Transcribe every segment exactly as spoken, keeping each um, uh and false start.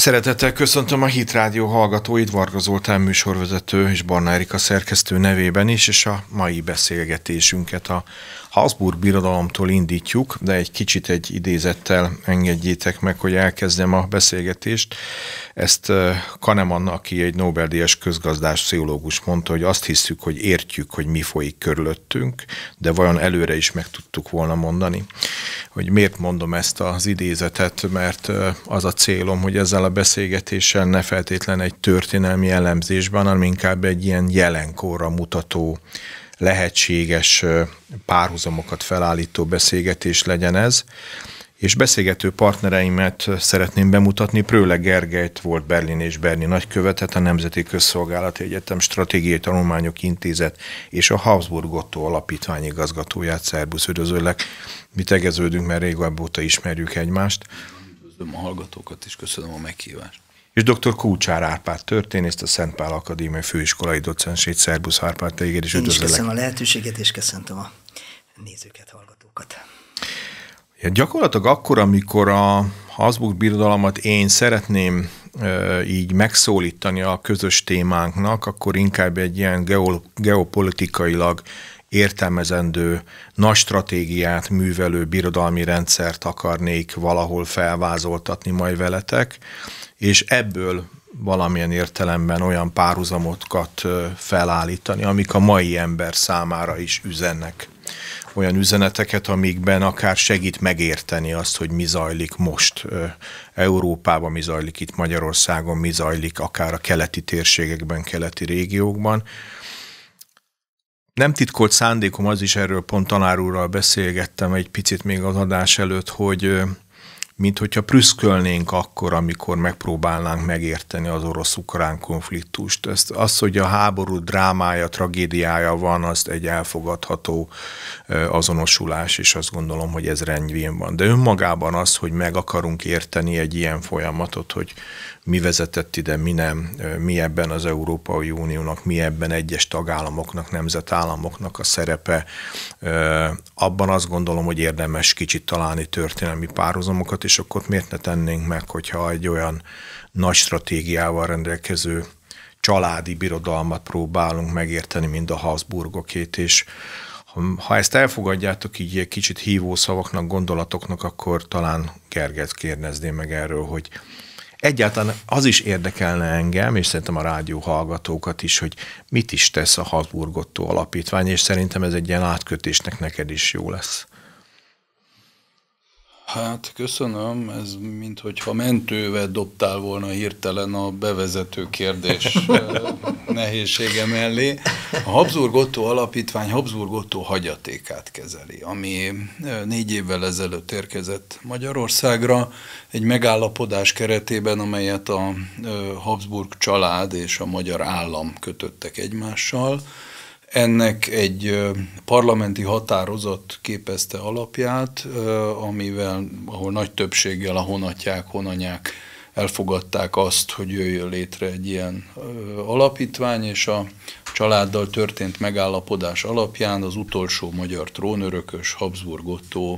Szeretettel köszöntöm a Hit Rádió hallgatóit, Varga Zoltán műsorvezető és Barna Erika szerkesztő nevében is, és a mai beszélgetésünket a Habsburg Birodalomtól indítjuk, de egy kicsit egy idézettel engedjétek meg, hogy elkezdjem a beszélgetést. Ezt Kahneman, aki egy Nobel-díjas közgazdás, pszichológus mondta, hogy azt hiszük, hogy értjük, hogy mi folyik körülöttünk, de vajon előre is meg tudtuk volna mondani. Hogy miért mondom ezt az idézetet, mert az a célom, hogy ezzel a beszélgetéssel ne feltétlen egy történelmi elemzésben, hanem inkább egy ilyen jelenkorra mutató, lehetséges párhuzamokat felállító beszélgetés legyen ez. És beszélgető partnereimet szeretném bemutatni. Prőle Gergelyt, volt Berlin és Berni nagykövetet, a Nemzeti Közszolgálati Egyetem Stratégiai Tanulmányok Intézet és a Habsburg Otto Alapítvány igazgatóját. Szerbusz, üdvözöllek. Mi tegeződünk, mert régebb óta ismerjük egymást. Üdvözlöm a hallgatókat, és köszönöm a meghívást. És dr. Kulcsár Árpád történészt, a Szent Pál Akadémia főiskolai docensét. Szerbusz Árpád, téged is üdvözöllek. Én is köszönöm a lehetőséget, és köszöntöm a nézőket, hallgatókat. Ja, gyakorlatilag akkor, amikor a Habsburg Birodalmat én szeretném e, így megszólítani a közös témánknak, akkor inkább egy ilyen geo, geopolitikailag értelmezendő, nagy stratégiát művelő birodalmi rendszert akarnék valahol felvázoltatni majd veletek, és ebből valamilyen értelemben olyan párhuzamokat felállítani, amik a mai ember számára is üzennek. Olyan üzeneteket, amikben akár segít megérteni azt, hogy mi zajlik most Európában, mi zajlik itt Magyarországon, mi zajlik akár a keleti térségekben, keleti régiókban. Nem titkolt szándékom az is, erről pont tanár úrral beszélgettem egy picit még az adás előtt, hogy mint hogyha prüszkölnénk akkor, amikor megpróbálnánk megérteni az orosz-ukrán konfliktust. Ezt, az, hogy a háború drámája, tragédiája van, azt egy elfogadható azonosulás, és azt gondolom, hogy ez rendjén van. De önmagában az, hogy meg akarunk érteni egy ilyen folyamatot, hogy mi vezetett ide, mi nem, mi ebben az Európai Uniónak, mi ebben egyes tagállamoknak, nemzetállamoknak a szerepe. Abban azt gondolom, hogy érdemes kicsit találni történelmi párhuzamokat, és akkor miért ne tennénk meg, hogyha egy olyan nagy stratégiával rendelkező családi birodalmat próbálunk megérteni, mint a Habsburgokét, és ha ezt elfogadjátok így egy kicsit hívó szavaknak, gondolatoknak, akkor talán Gergelyt kérdezném meg erről, hogy egyáltalán az is érdekelne engem, és szerintem a rádió hallgatókat is, hogy mit is tesz a Habsburg Otto Alapítvány, és szerintem ez egy ilyen átkötésnek neked is jó lesz. Hát köszönöm, ez minthogyha mentővel dobtál volna hirtelen a bevezető kérdés nehézsége mellé. A Habsburg Otto Alapítvány Habsburg Otto hagyatékát kezeli, ami négy évvel ezelőtt érkezett Magyarországra egy megállapodás keretében, amelyet a Habsburg család és a magyar állam kötöttek egymással. Ennek egy parlamenti határozat képezte alapját, amivel, ahol nagy többséggel a honatják, honanyák elfogadták azt, hogy jöjjön létre egy ilyen alapítvány, és a családdal történt megállapodás alapján az utolsó magyar trónörökös, Habsburg Otto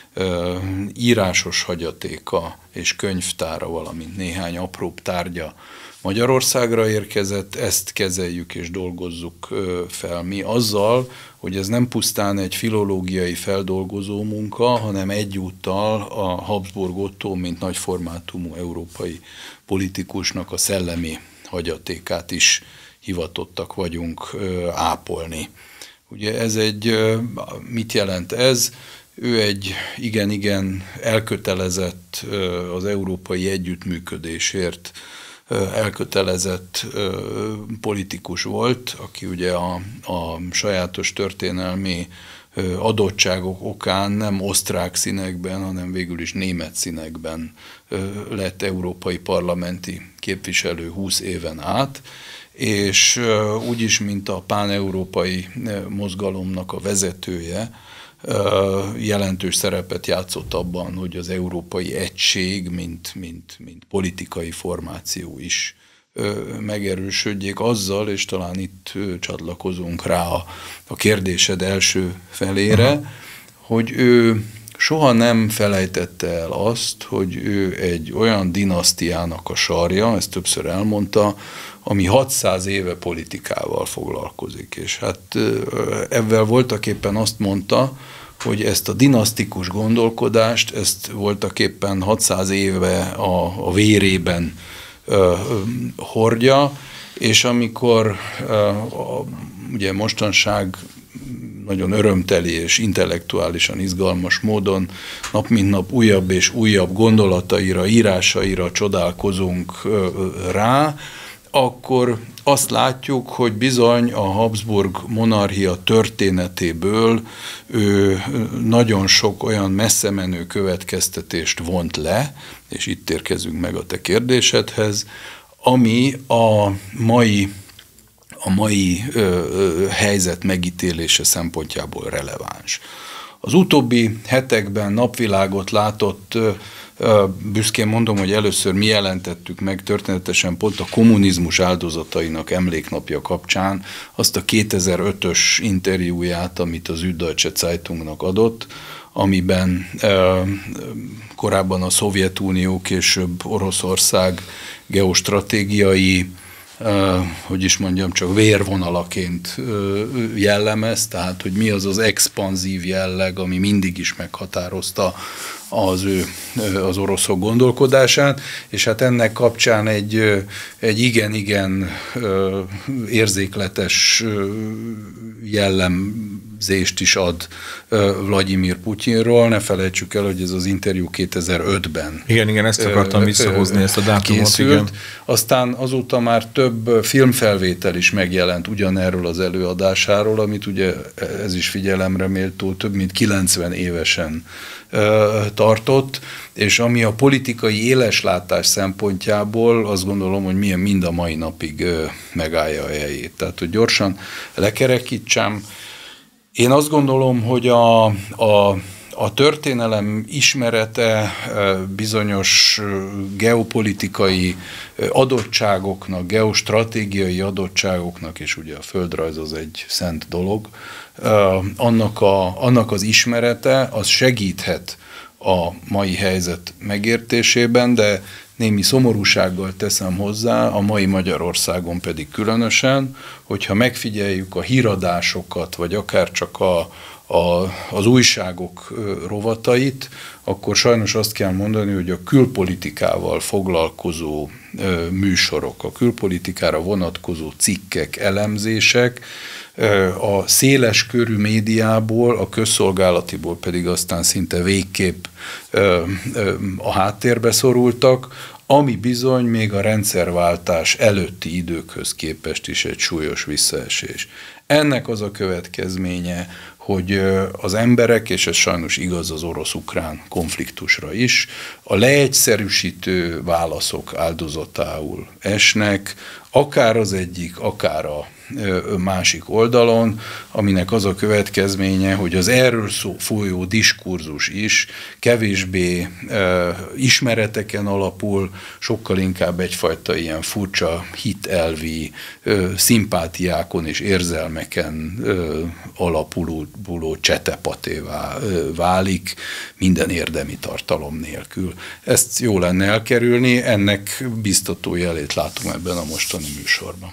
írásos hagyatéka és könyvtára, valamint néhány apróbb tárgya Magyarországra érkezett, ezt kezeljük és dolgozzuk fel mi azzal, hogy ez nem pusztán egy filológiai feldolgozó munka, hanem egyúttal a Habsburg Otto, mint nagyformátumú európai politikusnak a szellemi hagyatékát is hivatottak vagyunk ápolni. Ugye ez egy, mit jelent ez? Ő egy igen-igen elkötelezett az európai együttműködésért elkötelezett politikus volt, aki ugye a, a sajátos történelmi adottságok okán nem osztrák színekben, hanem végül is német színekben lett európai parlamenti képviselő húsz éven át, és úgyis, mint a páneurópai mozgalomnak a vezetője, jelentős szerepet játszott abban, hogy az európai egység, mint, mint, mint politikai formáció is megerősödjék azzal, és talán itt csatlakozunk rá a, a kérdésed első felére, uh-huh. hogy ő soha nem felejtette el azt, hogy ő egy olyan dinasztiának a sarja, ezt többször elmondta, ami hatszáz éve politikával foglalkozik. És hát ebben voltaképpen azt mondta, hogy ezt a dinasztikus gondolkodást, ezt voltaképpen hatszáz éve a, a vérében ö, hordja, és amikor ö, a, ugye mostanság nagyon örömteli és intellektuálisan izgalmas módon nap mint nap újabb és újabb gondolataira, írásaira csodálkozunk ö, rá, akkor azt látjuk, hogy bizony a Habsburg monarchia történetéből ő nagyon sok olyan messzemenő következtetést vont le, és itt érkezünk meg a te kérdésedhez, ami a mai, a mai ö, ö, helyzet megítélése szempontjából releváns. Az utóbbi hetekben napvilágot látott, ö, büszkén mondom, hogy először mi jelentettük meg történetesen pont a kommunizmus áldozatainak emléknapja kapcsán azt a kétezer-ötös interjúját, amit az Süddeutsche Zeitungnak adott, amiben ö, korábban a Szovjetunió, később Oroszország geostratégiai, Uh, hogy is mondjam, csak vérvonalaként uh, jellemez, tehát hogy mi az az expanzív jelleg, ami mindig is meghatározta az ő, az oroszok gondolkodását, és hát ennek kapcsán egy, egy igen-igen uh, érzékletes uh, jellemzést is ad uh, Vladimir Putyinról. Ne felejtsük el, hogy ez az interjú kétezer-ötben Igen, igen, ezt akartam uh, visszahozni, uh, ezt a dátumot. Készült. Igen. Aztán azóta már több filmfelvétel is megjelent ugyanerről az előadásáról, amit ugye ez is figyelemre méltó, több mint kilencven évesen tartott, és ami a politikai éleslátás szempontjából azt gondolom, hogy milyen mind a mai napig megállja a helyét. Tehát, hogy gyorsan lekerekítsem. Én azt gondolom, hogy a, a A történelem ismerete bizonyos geopolitikai adottságoknak, geostratégiai adottságoknak, és ugye a földrajz az egy szent dolog, annak, a, annak az ismerete az segíthet a mai helyzet megértésében, de némi szomorúsággal teszem hozzá, a mai Magyarországon pedig különösen, hogyha megfigyeljük a híradásokat, vagy akár csak a A, az újságok rovatait, akkor sajnos azt kell mondani, hogy a külpolitikával foglalkozó műsorok, a külpolitikára vonatkozó cikkek, elemzések, a széles körű médiából, a közszolgálatiból pedig aztán szinte végképp a háttérbe szorultak, ami bizony még a rendszerváltás előtti időkhöz képest is egy súlyos visszaesés. Ennek az a következménye, hogy az emberek, és ez sajnos igaz az orosz-ukrán konfliktusra is, a leegyszerűsítő válaszok áldozatául esnek, akár az egyik, akár a másik oldalon, aminek az a következménye, hogy az erről szó, folyó diskurzus is kevésbé e, ismereteken alapul, sokkal inkább egyfajta ilyen furcsa hitelvi e, szimpátiákon és érzelmeken e, alapuló csetepatévá e, válik, minden érdemi tartalom nélkül. Ezt jó lenne elkerülni, ennek biztató jelét látom ebben a mostani műsorban.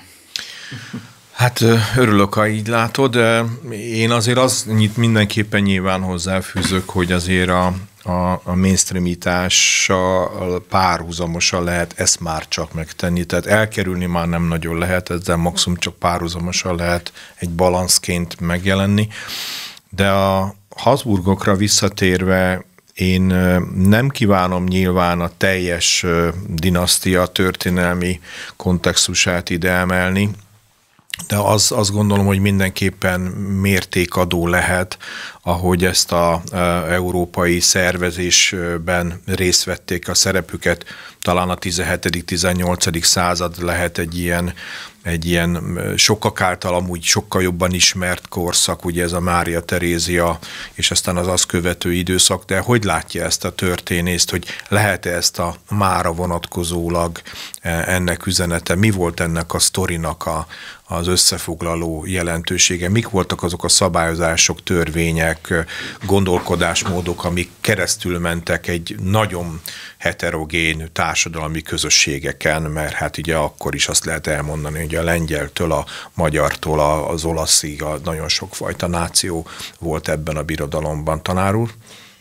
Hát örülök, ha így látod, de én azért azt mindenképpen nyilván hozzáfűzök, hogy azért a, a, a mainstreamítással párhuzamosan lehet ezt már csak megtenni, tehát elkerülni már nem nagyon lehet, ezzel maximum csak párhuzamosan lehet egy balanszként megjelenni, de a Habsburgokra visszatérve én nem kívánom nyilván a teljes dinasztia történelmi kontextusát ide emelni, de az, azt gondolom, hogy mindenképpen mértékadó lehet, ahogy ezt az európai szervezésben részt vették a szerepüket. Talán a tizenhetedik-tizennyolcadik század lehet egy ilyen, egy ilyen sokak által amúgy sokkal jobban ismert korszak, ugye ez a Mária Terézia, és aztán az azt követő időszak, de hogy látja ezt a történészt, hogy lehet-e ezt a mára vonatkozólag ennek üzenete? Mi volt ennek a sztorinak a, az összefoglaló jelentősége? Mik voltak azok a szabályozások, törvények, gondolkodásmódok, amik keresztül mentek egy nagyon heterogén társadalmi közösségeken, mert hát ugye akkor is azt lehet elmondani, hogy a lengyeltől, a magyartól, az olaszig a nagyon sokfajta náció volt ebben a birodalomban. Tanár úr?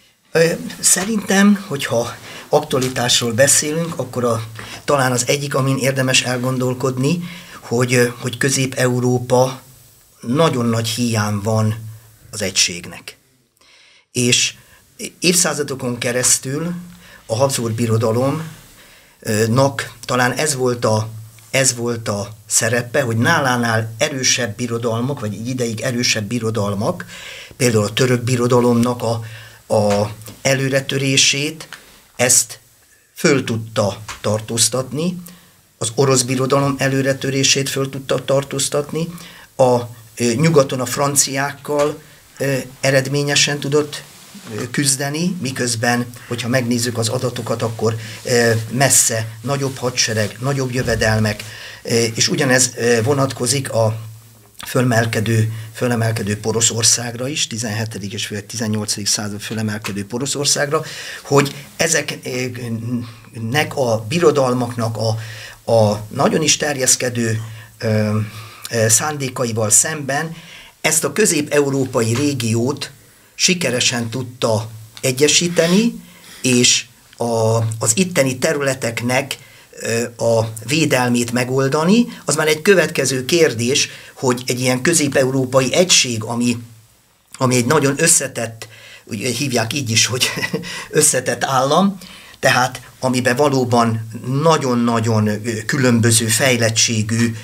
Szerintem, hogyha aktualitásról beszélünk, akkor a, talán az egyik, amin érdemes elgondolkodni, hogy, hogy Közép-Európa nagyon nagy hiány van az egységnek. És évszázadokon keresztül a Habsburg birodalomnak talán ez volt a, ez volt a szerepe, hogy nálánál erősebb birodalmak, vagy egy ideig erősebb birodalmak, például a török birodalomnak a, a előretörését, ezt föl tudta tartóztatni, az orosz birodalom előretörését föl tudta tartóztatni, a nyugaton a franciákkal eredményesen tudott küzdeni, miközben, hogyha megnézzük az adatokat, akkor messze nagyobb hadsereg, nagyobb jövedelmek, és ugyanez vonatkozik a fölmelkedő, fölemelkedő Poroszországra is, tizenhetedik és tizennyolcadik század fölemelkedő Poroszországra, hogy ezeknek a birodalmaknak a, a nagyon is terjeszkedő ö, ö, szándékaival szemben ezt a közép-európai régiót sikeresen tudta egyesíteni, és a, az itteni területeknek a védelmét megoldani. Az már egy következő kérdés, hogy egy ilyen közép-európai egység, ami, ami egy nagyon összetett, ugye hívják így is, hogy összetett állam, tehát amiben valóban nagyon-nagyon különböző fejlettségű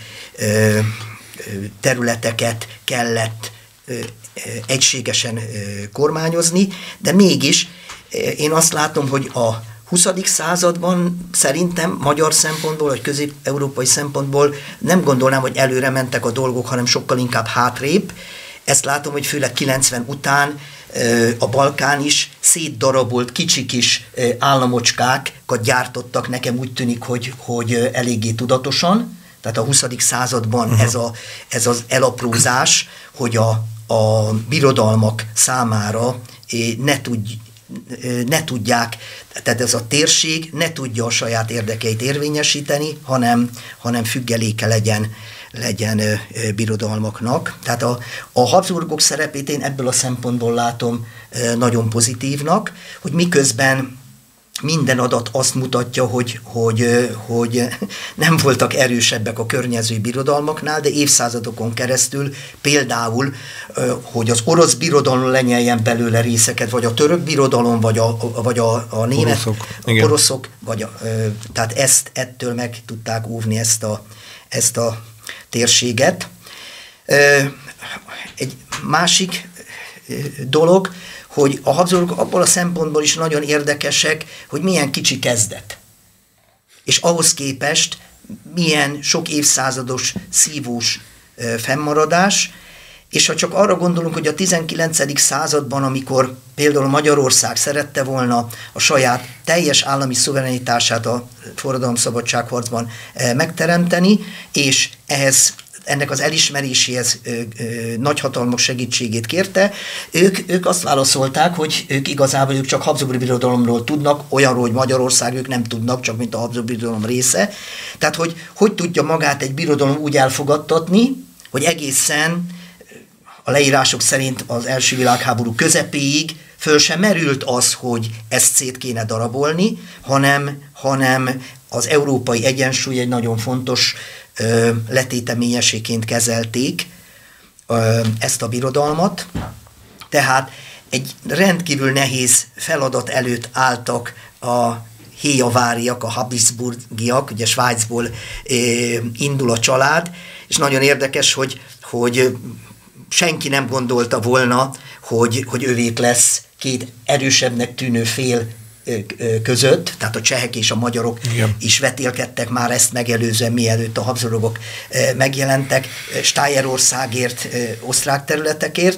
területeket kellett egységesen kormányozni, de mégis én azt látom, hogy a huszadik században szerintem magyar szempontból, vagy közép-európai szempontból nem gondolnám, hogy előre mentek a dolgok, hanem sokkal inkább hátrébb. Ezt látom, hogy főleg kilencven után a Balkán is szétdarabolt kicsi kis államocskákat gyártottak, nekem úgy tűnik, hogy, hogy eléggé tudatosan. Tehát a huszadik században uh-huh. ez, a, ez az elaprózás, hogy a, a birodalmak számára ne tudj, ne tudják, tehát ez a térség ne tudja a saját érdekeit érvényesíteni, hanem, hanem függeléke legyen, legyen ö, ö, birodalmaknak. Tehát a, a Habsburgok szerepét én ebből a szempontból látom ö, nagyon pozitívnak, hogy miközben minden adat azt mutatja, hogy, hogy, hogy nem voltak erősebbek a környező birodalmaknál, de évszázadokon keresztül például, hogy az orosz birodalom lenyeljen belőle részeket, vagy a török birodalom, vagy a, vagy a, a német oroszok, a oroszok vagy a, tehát ezt ettől meg tudták óvni ezt a, ezt a térséget. Egy másik dolog, hogy a Habsburgok abból a szempontból is nagyon érdekesek, hogy milyen kicsi kezdet. És ahhoz képest milyen sok évszázados szívós fennmaradás, és ha csak arra gondolunk, hogy a tizenkilencedik században, amikor például Magyarország szerette volna a saját teljes állami szuverenitását a forradalomszabadságharcban megteremteni, és ehhez ennek az elismeréséhez ö, ö, nagyhatalmak segítségét kérte, ők, ők azt válaszolták, hogy ők igazából ők csak Habsburg birodalomról tudnak, olyanról, hogy Magyarország ők nem tudnak, csak mint a Habsburg birodalom része. Tehát, hogy hogy tudja magát egy birodalom úgy elfogadtatni, hogy egészen a leírások szerint az első világháború közepéig föl sem merült az, hogy ezt szét kéne darabolni, hanem, hanem az európai egyensúly egy nagyon fontos ö, letéteményeséként kezelték ö, ezt a birodalmat. Tehát egy rendkívül nehéz feladat előtt álltak a héjaváriak, a habsburgiak, ugye Svájcból ö, indul a család, és nagyon érdekes, hogy, hogy senki nem gondolta volna, hogy, hogy övék lesz két erősebbnek tűnő fél között, tehát a csehek és a magyarok Igen. is vetélkedtek már ezt megelőzően, mielőtt a Habsburgok megjelentek Stájerországért, osztrák területekért,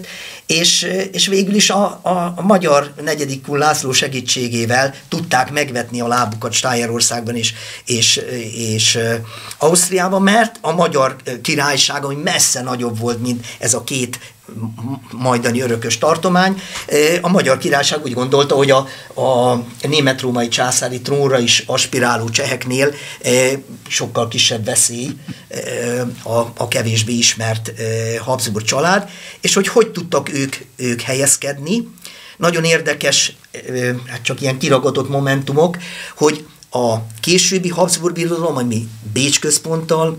És, és végül is a, a, a magyar negyedik Kun László segítségével tudták megvetni a lábukat Stájerországban és, és, és Ausztriában, mert a magyar királyság, ami messze nagyobb volt, mint ez a két majdani örökös tartomány, a magyar királyság úgy gondolta, hogy a, a német-római császári trónra is aspiráló cseheknél sokkal kisebb veszély a, a kevésbé ismert Habsburg család, és hogy hogy tudtak ők, ők helyezkedni. Nagyon érdekes, hát csak ilyen kiragadott momentumok, hogy a későbbi Habsburg birodalom, ami Bécs központtal,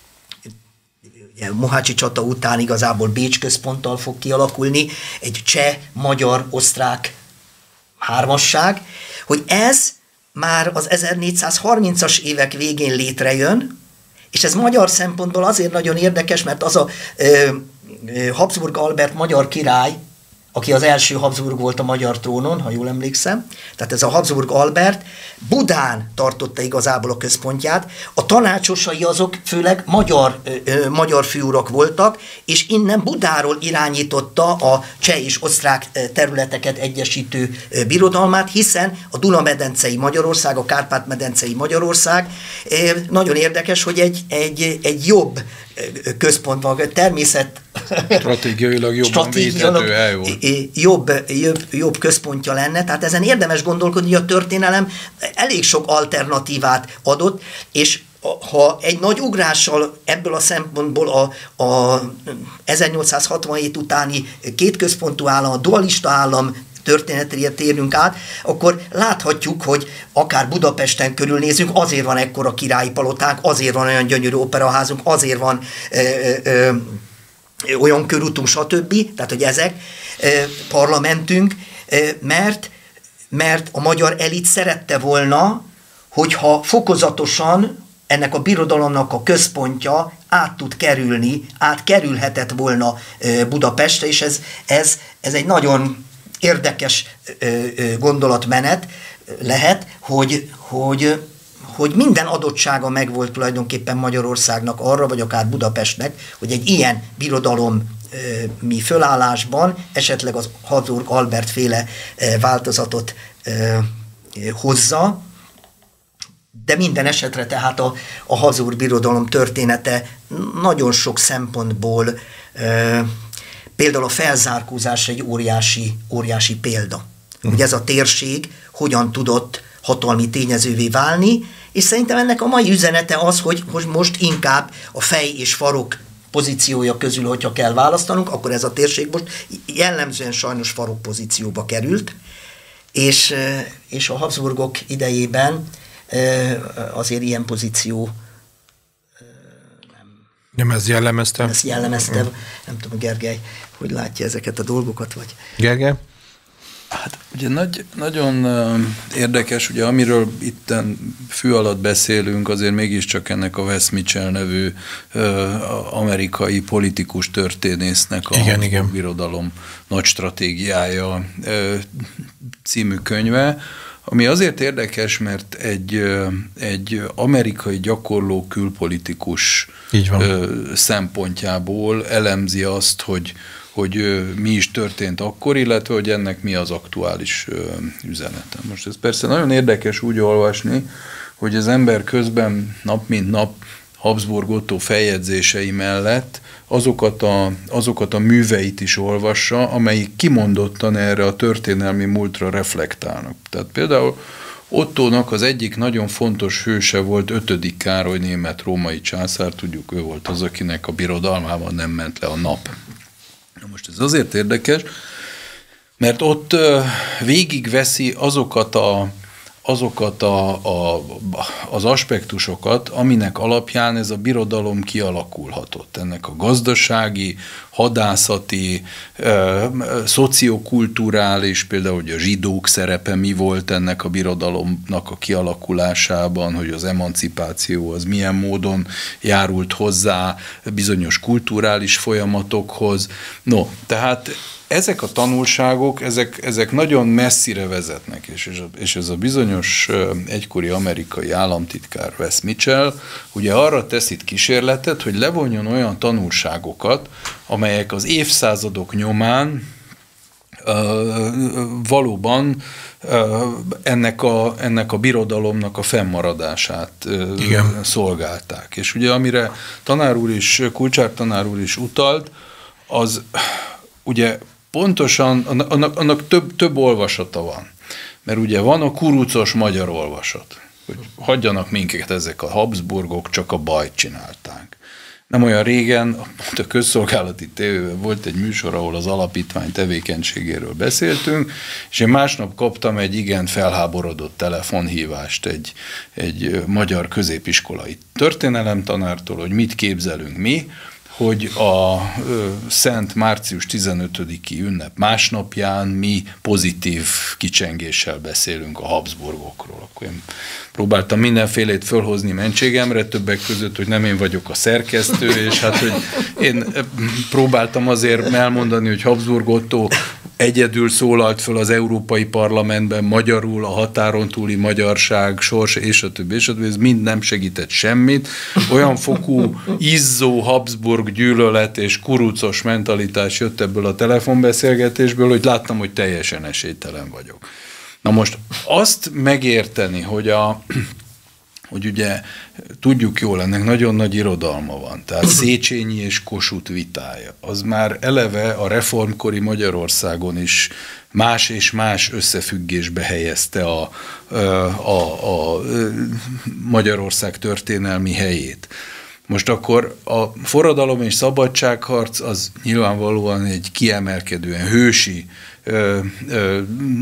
Mohácsi csata után igazából Bécs központtal fog kialakulni, egy cseh, magyar, osztrák hármasság, hogy ez már az ezernégyszázharmincas évek végén létrejön, és ez magyar szempontból azért nagyon érdekes, mert az a ö, Habsburg Albert magyar király, aki az első Habsburg volt a magyar trónon, ha jól emlékszem, tehát ez a Habsburg Albert, Budán tartotta igazából a központját, a tanácsosai azok főleg magyar, ö, magyar főurak voltak, és innen Budáról irányította a cseh és osztrák területeket egyesítő birodalmát, hiszen a Duna-medencei Magyarország, a Kárpát-medencei Magyarország nagyon érdekes, hogy egy, egy, egy jobb központ van, természet stratégiailag jobban védhető el jobb, jobb, jobb központja lenne, tehát ezen érdemes gondolkodni, hogy a történelem elég sok alternatívát adott, és ha egy nagy ugrással ebből a szempontból a, a ezernyolcszázhatvanhét utáni kétközpontú állam, a dualista állam történetére térünk át, akkor láthatjuk, hogy akár Budapesten körülnézünk, azért van ekkora királyi palotánk, azért van olyan gyönyörű operaházunk, azért van ö, ö, ö, olyan körutunk, stb. Tehát, hogy ezek ö, parlamentünk, ö, mert, mert a magyar elit szerette volna, hogyha fokozatosan ennek a birodalomnak a központja át tud kerülni, átkerülhetett volna ö, Budapestre, és ez, ez, ez egy nagyon érdekes gondolatmenet lehet, hogy, hogy, hogy minden adottsága megvolt tulajdonképpen Magyarországnak arra, vagy akár Budapestnek, hogy egy ilyen birodalom mi fölállásban esetleg az Habsburg Albert féle változatot hozza, de minden esetre tehát a, a Habsburg birodalom története nagyon sok szempontból például a felzárkózás egy óriási, óriási példa. Hogy ez a térség hogyan tudott hatalmi tényezővé válni, és szerintem ennek a mai üzenete az, hogy most inkább a fej és farok pozíciója közül, hogyha kell választanunk, akkor ez a térség most jellemzően sajnos farok pozícióba került, és, és a Habsburgok idejében azért ilyen pozíció nem ez jellemezte? Ez jellemezte. Nem tudom, Gergely, hogy látja ezeket a dolgokat, vagy? Gergely? Hát ugye nagy, nagyon érdekes, ugye amiről itten fű alatt beszélünk, azért mégiscsak ennek a Wes Mitchell nevű amerikai politikus történésznek a igen, igen. Birodalom nagy stratégiája című könyve, ami azért érdekes, mert egy, egy amerikai gyakorló külpolitikus szempontjából elemzi azt, hogy, hogy mi is történt akkor, illetve hogy ennek mi az aktuális üzenete. Most ez persze nagyon érdekes úgy olvasni, hogy az ember közben nap mint nap Habsburg Ottó feljegyzései mellett azokat a, azokat a műveit is olvassa, amelyik kimondottan erre a történelmi múltra reflektálnak. Tehát például Ottónak az egyik nagyon fontos hőse volt ötödik Károly német-római császár, tudjuk, ő volt az, akinek a birodalmában nem ment le a nap. Na most ez azért érdekes, mert ott végigveszi azokat a azokat a, a, az aspektusokat, aminek alapján ez a birodalom kialakulhatott. Ennek a gazdasági, hadászati, ö, szociokulturális, például hogy a zsidók szerepe mi volt ennek a birodalomnak a kialakulásában, hogy az emancipáció az milyen módon járult hozzá bizonyos kulturális folyamatokhoz. No, tehát ezek a tanulságok, ezek, ezek nagyon messzire vezetnek, és, és ez a bizonyos egykori amerikai államtitkár Wes Mitchell ugye arra tesz itt kísérletet, hogy levonjon olyan tanulságokat, amelyek az évszázadok nyomán valóban ennek a, ennek a birodalomnak a fennmaradását Igen. szolgálták. És ugye amire tanár úr is, Kulcsár tanár úr is utalt, az ugye pontosan, annak, annak több, több olvasata van. Mert ugye van a kurucos magyar olvasat, hogy hagyjanak minket ezek a Habsburgok, csak a bajt csinálták. Nem olyan régen, a közszolgálati tévében volt egy műsor, ahol az alapítvány tevékenységéről beszéltünk, és én másnap kaptam egy igen felháborodott telefonhívást egy, egy magyar középiskolai történelemtanártól, hogy mit képzelünk mi, hogy a ö, Szent március tizenötödiki ünnep másnapján mi pozitív kicsengéssel beszélünk a Habsburgokról. Akkor én próbáltam mindenfélét fölhozni mentségemre, többek között, hogy nem én vagyok a szerkesztő, és hát, hogy én próbáltam azért elmondani, hogy Habsburg Ottó egyedül szólalt föl az Európai Parlamentben magyarul, a határon túli magyarság, sors, és a többi, és a többi, ez mind nem segített semmit. Olyan fokú izzó Habsburg gyűlölet és kurucos mentalitás jött ebből a telefonbeszélgetésből, hogy láttam, hogy teljesen esélytelen vagyok. Na most azt megérteni, hogy a hogy ugye tudjuk jól, ennek nagyon nagy irodalma van, tehát Széchenyi és Kossuth vitája, az már eleve a reformkori Magyarországon is más és más összefüggésbe helyezte a, a, a, a Magyarország történelmi helyét. Most akkor a forradalom és szabadságharc az nyilvánvalóan egy kiemelkedően hősi Ö, ö,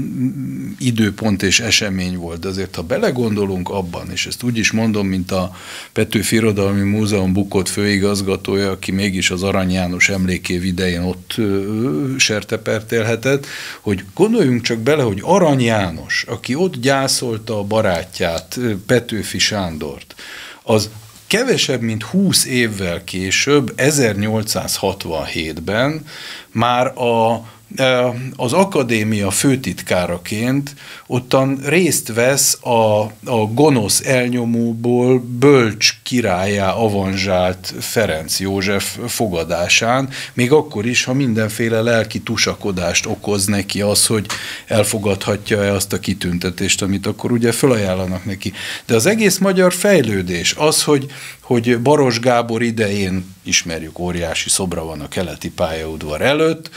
időpont és esemény volt, de azért ha belegondolunk abban, és ezt úgy is mondom, mint a Petőfi Irodalmi Múzeum bukott főigazgatója, aki mégis az Arany János emlékév idején ott ö, sertepert élhetett, hogy gondoljunk csak bele, hogy Arany János, aki ott gyászolta a barátját, Petőfi Sándort, az kevesebb, mint húsz évvel később, ezernyolcszázhatvanhétben már a az akadémia főtitkáraként ottan részt vesz a, a gonosz elnyomóból bölcs királyá avanzsált Ferenc József fogadásán, még akkor is, ha mindenféle lelki tusakodást okoz neki az, hogy elfogadhatja-e azt a kitüntetést, amit akkor ugye felajánlanak neki. De az egész magyar fejlődés, az, hogy, hogy Baros Gábor idején, ismerjük, óriási szobra van a keleti pályaudvar előtt,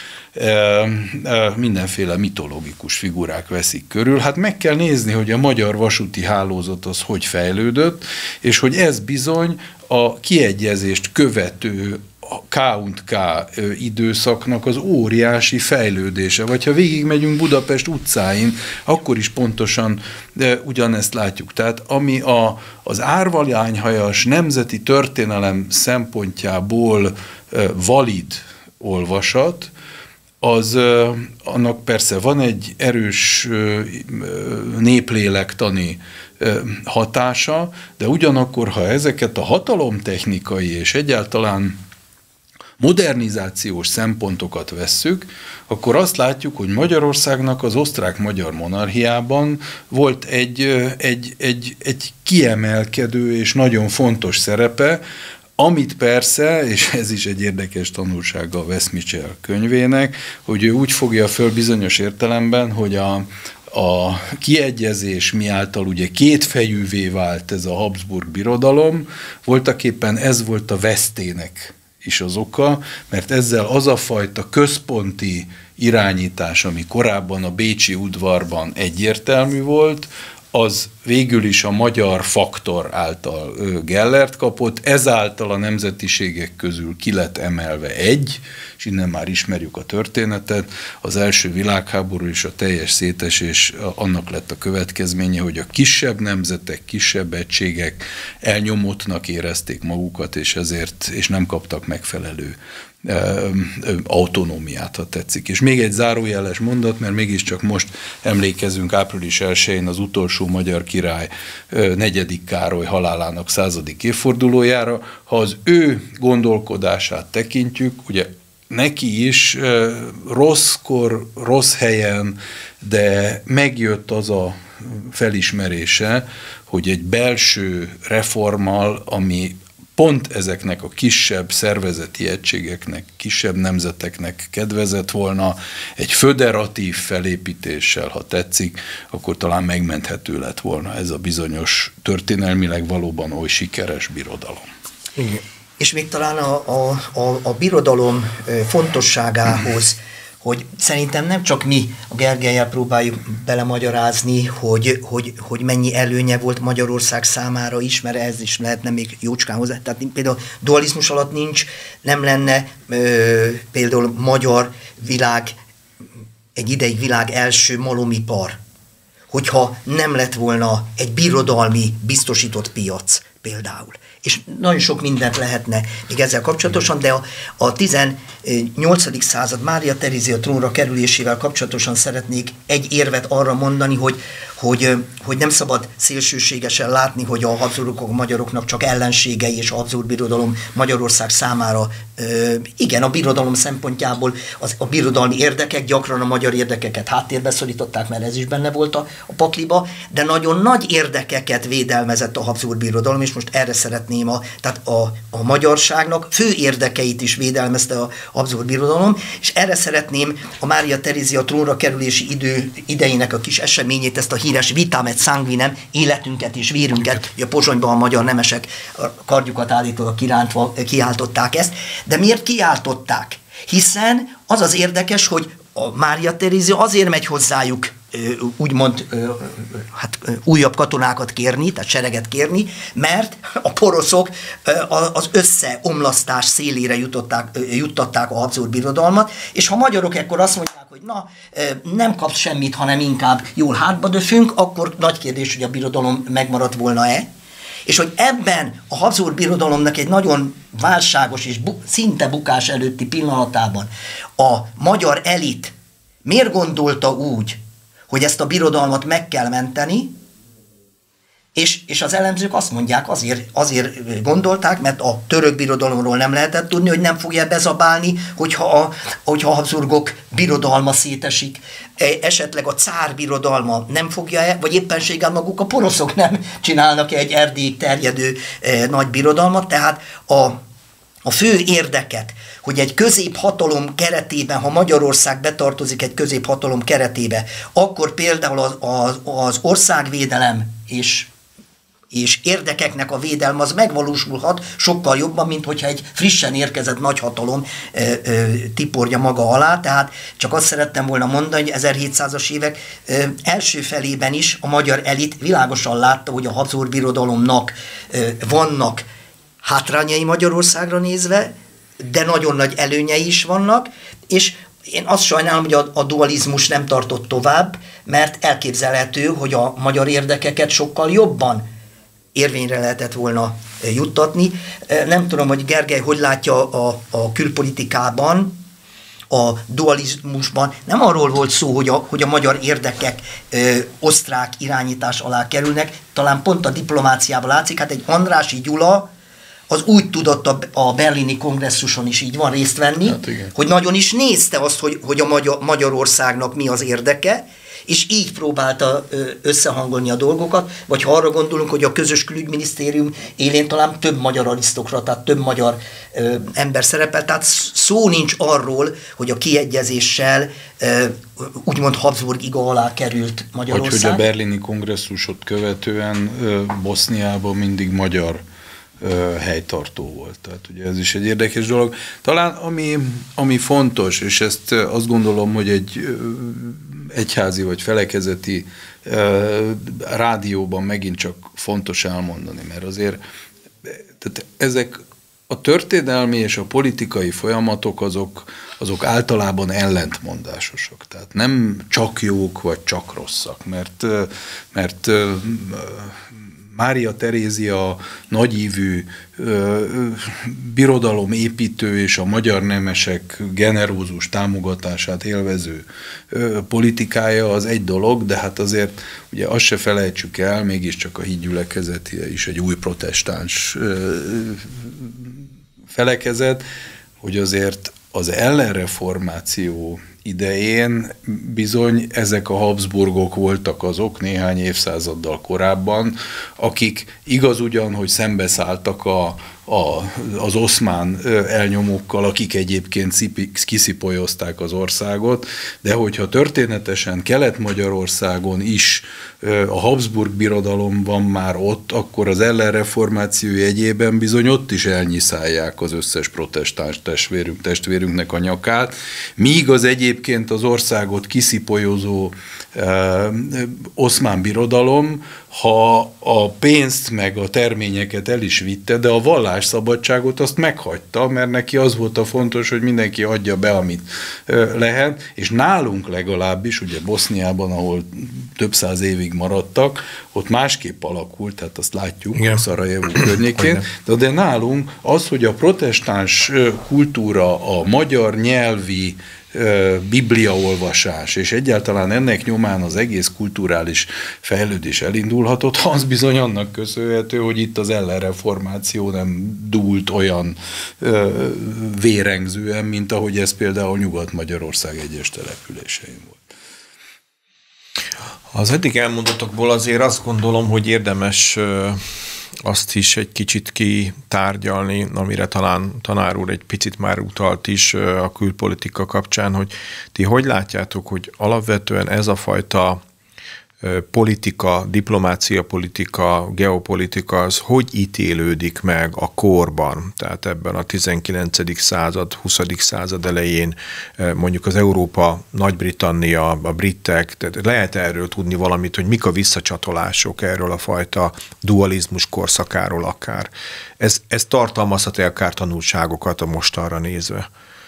mindenféle mitológikus figurák veszik körül. Hát meg kell nézni, hogy a magyar vasúti hálózat az hogy fejlődött, és hogy ez bizony a kiegyezést követő ká és ká időszaknak az óriási fejlődése. Vagy ha végigmegyünk Budapest utcáin, akkor is pontosan de ugyanezt látjuk. Tehát ami a, az árvalányhajas nemzeti történelem szempontjából valid olvasat, az annak persze van egy erős néplélektani hatása, de ugyanakkor, ha ezeket a hatalomtechnikai és egyáltalán modernizációs szempontokat vesszük, akkor azt látjuk, hogy Magyarországnak az osztrák-magyar monarchiában volt egy, egy, egy, egy kiemelkedő és nagyon fontos szerepe, amit persze, és ez is egy érdekes tanulsága a Westminster könyvének, hogy ő úgy fogja föl bizonyos értelemben, hogy a, a kiegyezés miáltal ugye kétfejűvé vált ez a Habsburg birodalom, voltaképpen ez volt a vesztének is az oka, mert ezzel az a fajta központi irányítás, ami korábban a bécsi udvarban egyértelmű volt, az végül is a magyar faktor által Gellert kapott, ezáltal a nemzetiségek közül ki lett emelve egy, és innen már ismerjük a történetet, az első világháború és a teljes szétesés annak lett a következménye, hogy a kisebb nemzetek, kisebb egységek elnyomottnak érezték magukat, és ezért, és nem kaptak megfelelő autonómiát, ha tetszik. És még egy zárójeles mondat, mert mégiscsak most emlékezünk április elsején az utolsó magyar király, negyedik Károly halálának századik évfordulójára. Ha az ő gondolkodását tekintjük, ugye neki is rosszkor, rossz helyen, de megjött az a felismerése, hogy egy belső reformmal, ami pont ezeknek a kisebb szervezeti egységeknek, kisebb nemzeteknek kedvezett volna, egy föderatív felépítéssel, ha tetszik, akkor talán megmenthető lett volna ez a bizonyos történelmileg valóban oly sikeres birodalom. Igen. És még talán a, a, a, a birodalom fontosságához, hogy szerintem nem csak mi a Gergellyel próbáljuk belemagyarázni, hogy, hogy, hogy mennyi előnye volt Magyarország számára is, mert ez is lehetne még jócskán hozzá. Tehát például dualizmus alatt nincs, nem lenne ö, például magyar világ, egy ideig világ első malomipar, hogyha nem lett volna egy birodalmi biztosított piac például. És nagyon sok mindent lehetne még ezzel kapcsolatosan, de a, a tizennyolcadik század Mária Terézia trónra kerülésével kapcsolatosan szeretnék egy érvet arra mondani, hogy, hogy, hogy nem szabad szélsőségesen látni, hogy a Habsburgok a magyaroknak csak ellenségei, és a Habsburg birodalom Magyarország számára, igen, a birodalom szempontjából az, a birodalmi érdekek gyakran a magyar érdekeket háttérbe szorították, mert ez is benne volt a, a pakliba, de nagyon nagy érdekeket védelmezett a Habsburg birodalom, és most erre szeretném a, tehát a, a magyarságnak fő érdekeit is védelmezte a Habsburg birodalom, és erre szeretném a Mária Terézia trónra kerülési idő, idejének a kis eseményét, ezt a híres vitam et sanguinem, életünket és vérünket, hogy a Pozsonyban a magyar nemesek a kardjukat állítólag kirántva kiáltották ezt, de miért kiáltották? Hiszen az az érdekes, hogy a Mária Terézia azért megy hozzájuk úgymond hát, újabb katonákat kérni, tehát sereget kérni, mert a poroszok az összeomlasztás szélére jutották, juttatták a Habsburg birodalmat, és ha magyarok ekkor azt mondják, hogy na, nem kapsz semmit, hanem inkább jól hátba döfünk, akkor nagy kérdés, hogy a birodalom megmaradt volna-e, és hogy ebben a Habsburg birodalomnak egy nagyon válságos és bu- szinte bukás előtti pillanatában a magyar elit miért gondolta úgy, hogy ezt a birodalmat meg kell menteni, és, és az elemzők azt mondják, azért, azért gondolták, mert a török birodalomról nem lehetett tudni, hogy nem fogja bezabálni, hogyha a, hogyha a Habsburgok birodalma szétesik, esetleg a cár birodalma nem fogja, vagy éppenséggel maguk a poroszok nem csinálnak egy Erdélyig terjedő eh, nagy birodalmat, tehát a A fő érdeket, hogy egy középhatalom keretében, ha Magyarország betartozik egy középhatalom keretébe, akkor például az, az, az országvédelem és, és érdekeknek a védelme az megvalósulhat sokkal jobban, mint hogyha egy frissen érkezett nagyhatalom ö, ö, tiporja maga alá. Tehát csak azt szerettem volna mondani, hogy ezerhétszázas évek ö, első felében is a magyar elit világosan látta, hogy a Habsburg birodalomnak ö, vannak hátrányai Magyarországra nézve, de nagyon nagy előnyei is vannak, és én azt sajnálom, hogy a, a dualizmus nem tartott tovább, mert elképzelhető, hogy a magyar érdekeket sokkal jobban érvényre lehetett volna juttatni. Nem tudom, hogy Gergely hogy látja a, a külpolitikában, a dualizmusban. Nem arról volt szó, hogy a, hogy a magyar érdekek ö, osztrák irányítás alá kerülnek, talán pont a diplomáciában látszik. Hát egy Andrássy Gyula az úgy tudott a, a berlini kongresszuson is így van részt venni, hát hogy nagyon is nézte azt, hogy, hogy a Magyar, Magyarországnak mi az érdeke, és így próbálta összehangolni a dolgokat, vagy ha arra gondolunk, hogy a közös külügyminisztérium élén talán több magyar arisztokratát, több magyar ö, ember szerepel, tehát szó nincs arról, hogy a kiegyezéssel ö, úgymond Habsburg iga alá került Magyarország. Vagy hogy a berlini kongresszusot követően ö, Boszniában mindig magyar ö, helytartó volt. Tehát ugye ez is egy érdekes dolog. Talán ami, ami fontos, és ezt azt gondolom, hogy egy ö, egyházi vagy felekezeti uh, rádióban megint csak fontos elmondani, mert azért tehát ezek a történelmi és a politikai folyamatok azok, azok általában ellentmondásosak. Tehát nem csak jók vagy csak rosszak, mert, mert uh, Mária Terézia nagyívű birodalomépítő és a magyar nemesek generózus támogatását élvező ö, politikája az egy dolog, de hát azért ugye azt se felejtsük el, mégiscsak a hídgyülekezet is egy új protestáns ö, felekezet, hogy azért az ellenreformáció idején bizony ezek a Habsburgok voltak azok néhány évszázaddal korábban, akik igaz ugyan, hogy szembeszálltak a, a, az oszmán elnyomókkal, akik egyébként kiszipolyozták az országot, de hogyha történetesen Kelet-Magyarországon is a Habsburg birodalom van már ott, akkor az ellenreformáció jegyében bizony ott is elnyiszálják az összes protestáns testvérünk, testvérünknek a nyakát, míg az egyébként az országot kiszipolyozó eh, oszmán birodalom, ha a pénzt meg a terményeket el is vitte, de a vallásszabadságot azt meghagyta, mert neki az volt a fontos, hogy mindenki adja be, amit eh, lehet, és nálunk legalábbis, ugye Boszniában, ahol több száz évig maradtak, ott másképp alakult, tehát azt látjuk a Szarajevó környékén, de, de nálunk az, hogy a protestáns kultúra, a magyar nyelvi bibliaolvasás, és egyáltalán ennek nyomán az egész kulturális fejlődés elindulhatott, az bizony annak köszönhető, hogy itt az ellenreformáció nem dúlt olyan ö, vérengzően, mint ahogy ez például Nyugat-Magyarország egyes településein volt. Az eddig elmondottakból azért azt gondolom, hogy érdemes azt is egy kicsit kitárgyalni, amire talán tanár úr egy picit már utalt is a külpolitika kapcsán, hogy ti hogy látjátok, hogy alapvetően ez a fajta politika, diplomácia politika, geopolitika, az hogy ítélődik meg a korban, tehát ebben a tizenkilencedik század, huszadik század elején, mondjuk az Európa, Nagy-Britannia, a britek, tehát lehet erről tudni valamit, hogy mik a visszacsatolások erről a fajta dualizmus korszakáról akár. Ez, ez tartalmazhat-e akár tanulságokat a mostanra nézve?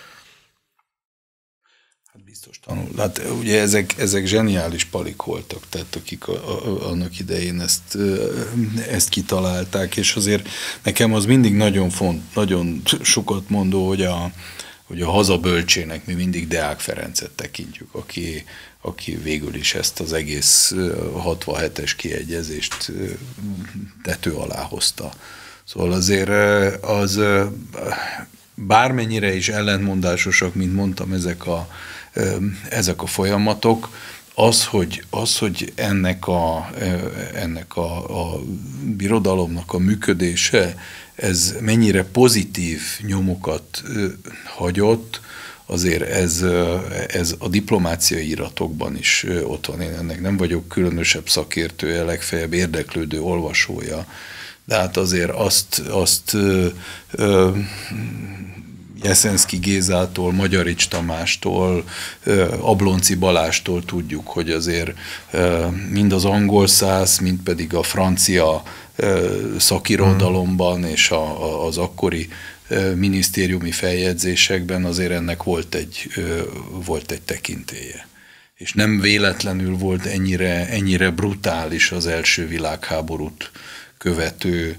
Tanul. Hát ugye ezek, ezek zseniális palik voltak, tehát akik a, a, annak idején ezt, ezt kitalálták, és azért nekem az mindig nagyon font, nagyon sokat mondó, hogy a, hogy a hazabölcsének mi mindig Deák Ferencet tekintjük, aki, aki végül is ezt az egész hatvanhetes kiegyezést tető alá hozta. Szóval azért az bármennyire is ellentmondásosak, mint mondtam, ezek a ezek a folyamatok, az, hogy, az, hogy ennek, a, ennek a, a birodalomnak a működése, ez mennyire pozitív nyomokat hagyott, azért ez, ez a diplomáciai iratokban is ott van. Én ennek nem vagyok különösebb szakértője, legfeljebb érdeklődő olvasója, de hát azért azt, azt ö, ö, Jeszenszky Gézától, Magyarics Tamástól, Ablonci Balástól tudjuk, hogy azért mind az angol szász, mind pedig a francia szakirodalomban és az akkori minisztériumi feljegyzésekben azért ennek volt egy, volt egy tekintélye. És nem véletlenül volt ennyire, ennyire brutális az első világháborút követő,